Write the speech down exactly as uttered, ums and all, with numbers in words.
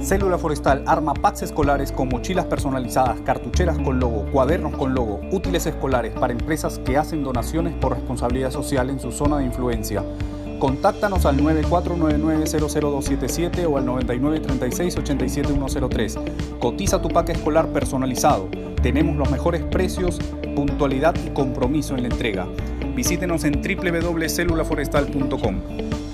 Célula Forestal arma packs escolares con mochilas personalizadas, cartucheras con logo, cuadernos con logo, útiles escolares para empresas que hacen donaciones por responsabilidad social en su zona de influencia. Contáctanos al nueve cuatro nueve nueve cero cero dos siete siete o al noventa y nueve treinta y seis ochenta y siete ciento tres. Cotiza tu pack escolar personalizado. Tenemos los mejores precios, puntualidad y compromiso en la entrega. Visítenos en w w w punto célula forestal punto com.